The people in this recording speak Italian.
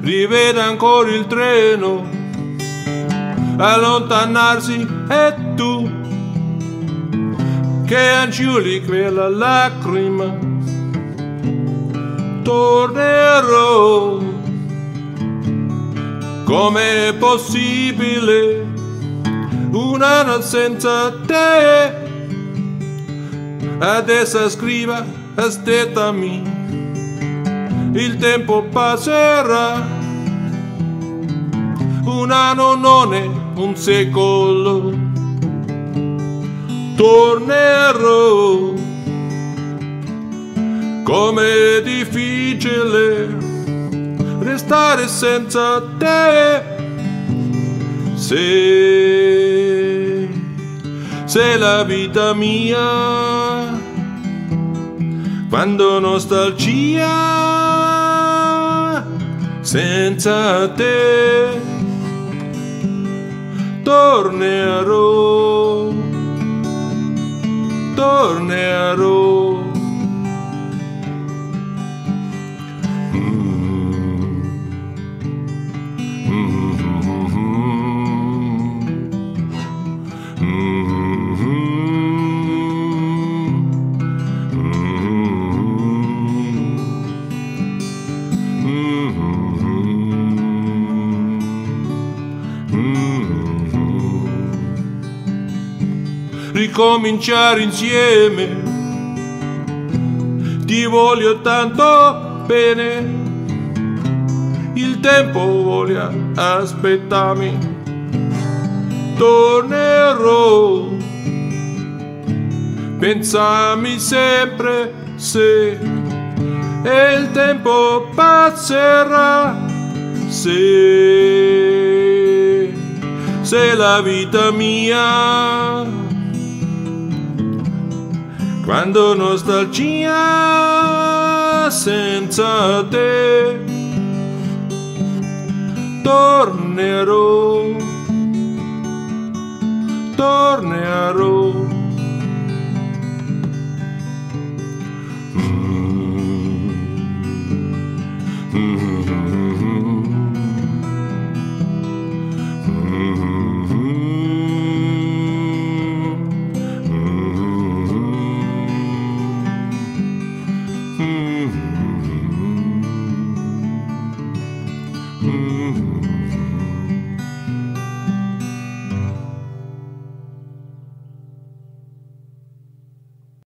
rivede ancora il treno allontanarsi e tu che anciulli quella lacrima tornerò. Com'è possibile un anno senza te? Adesso scriva, aspettami, il tempo passerà. Un anno non è un secolo, tornerò. Com'è difficile restare senza te. Sei la vita mia, quando nostalgia senza te tornerò, tornerò. Ricominciare insieme, ti voglio tanto bene, il tempo voglia aspettarmi, tornerò, pensami sempre se e il tempo passerà, se la vita mia. Quando nostalgia senza te tornerò, tornerò. Mm-hmm.